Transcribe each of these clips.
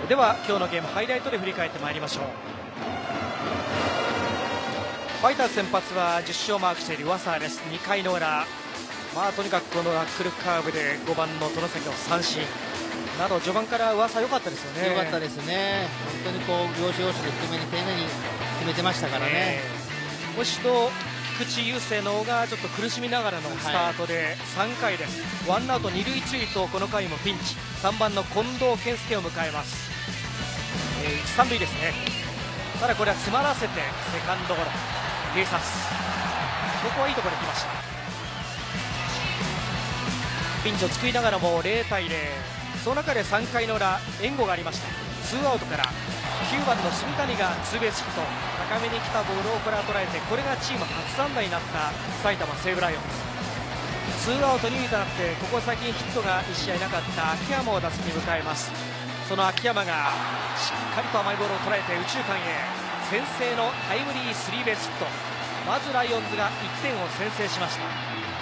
では今日のゲームハイライトで振り返ってまいりましょう。ファイターズ先発は10勝マークしている上沢です。2回の裏、とにかくこのナックルカーブで5番の外崎を三振など序盤から上沢良かったですよね。 良かったですね。本当にこう要所要所で低めに丁寧に決めてましたからね。 もしと菊池雄星の方がちょっと苦しみながらのスタートで3回です。ワンアウト2塁1塁とこの回もピンチ、3番の近藤健介を迎えます。3塁ですね。ただこれは詰まらせてセカンドゴロ、併殺、ここはいいところに来ました。ピンチを作りながらも0対0、その中で3回の裏援護がありました。ツーアウトから9番の住谷がツーベースヒット、高めに来たボールをこれは捉えて、これがチーム初安打になった埼玉西武ライオンズ。ツーアウト2塁となって、ここ最近ヒットが1試合なかった秋山を打席に迎えます。その秋山がしっかりと甘いボールを捉えて右中間へ先制のタイムリースリーベースヒット。まずライオンズが1点を先制しました。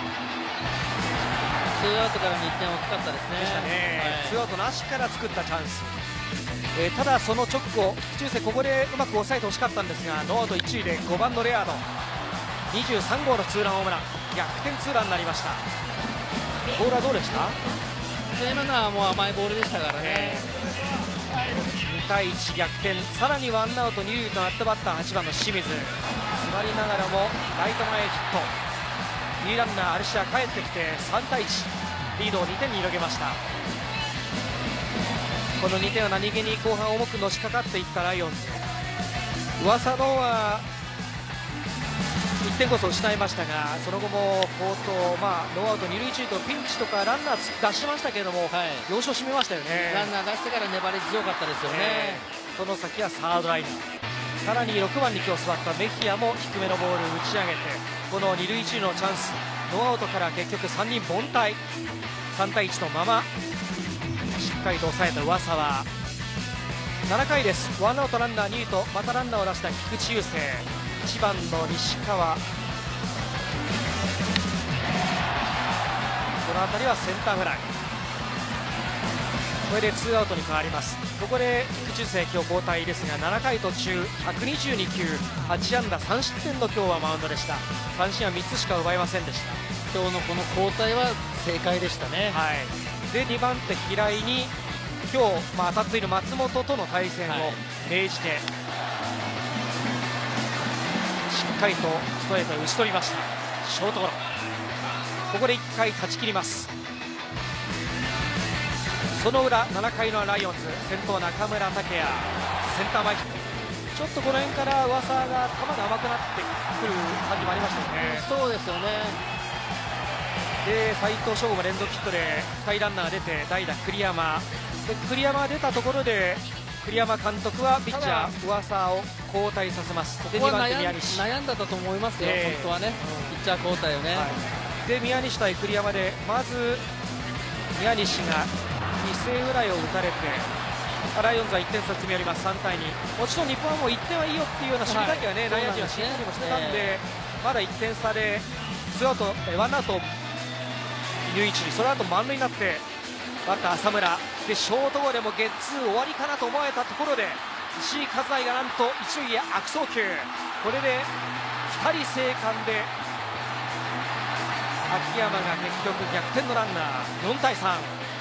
ツーアウトからの1点大きかったですね。 ツーアウトなしから作ったチャンス、ただその直後菊池雄星ここでうまく抑えてほしかったんですが、ノーアウト1塁で5番のレアード23号のツーランホームラン、逆転ツーランになりました。ボールはどうでした？ 今のはもう甘いボールでしたからね。 2対1逆転、さらにワンアウト2塁となったバッター8番の清水、詰まりながらもライト前ヒット、2ランナーアルシア帰ってきて3対1、リードを2点に広げました。この2点は何気に後半重くのしかかっていったライオンズ。噂のは1点こそ失いましたが、その後も好投、ノーアウト2塁1塁とピンチとかランナー出しましたけれども、要所を締めましたよね。 ランナー出してから粘り強かったですよね。 その先はサードライナー、さらに6番に今日座ったメヒアも低めのボール打ち上げて、この2塁1塁のチャンス、ノーアウトから結局3人凡退、3対1のまましっかりと抑えた上沢。7回です。ワンアウトランナー2塁とまたランナーを出した菊池雄星、1番の西川、この辺りはセンターフライ、これでツーアウトに変わります。ここで菊池雄星今日交代ですが、7回途中122球8安打3失点の今日はマウンドでした。三振は3つしか奪えませんでした。 今日のこの交代は正解でしたね。 で2番手平井に今日、当たっている松本との対戦を命じて、しっかりとストレートを打ち取りました。ショートゴロ、ここで1回勝ち切ります。その裏7回のライオンズ、先頭中村剛也センター前ヒット、ちょっとこの辺から噂が球が甘くなってくる感じもありましたよね。 そうですよね。 で斉藤翔吾も連続ヒットで2人ランナーが出て、代打栗山で、栗山が出たところで栗山監督はピッチャー上沢を交代させます。 ここは悩んだと思いますよ、本当はね、ピッチャー交代をね。 で宮西対栗山で、まず宮西が犠牲フライを打たれて、ライオンズは1点差詰め寄ります。3対2、もちろん日本はもう1点はいいよっていうような守備隊形はね、内野陣は指示もしてたんで、まだ1点差でツーアウトワンアウト2塁1塁、その後満塁になってバッター浅村でショートゴロでもゲッツー終わりかなと思われたところで、石井一成がなんと一塁へ悪送球、これで2人生還で秋山が結局逆転のランナー4対3、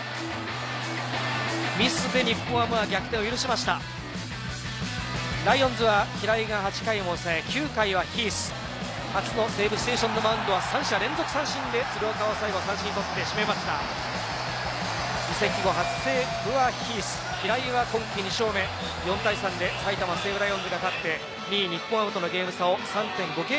ミスで日本ハムは逆転を許しました。ライオンズは平井が8回を抑え、9回はヒース、初の西武ステーションのマウンドは3者連続三振で鶴岡を最後三振に取って締めました。移籍後初セーブはヒース、平井は今季2勝目、4対3で埼玉西武ライオンズが勝って2位日本ハムとのゲーム差を 3.5 ゲーム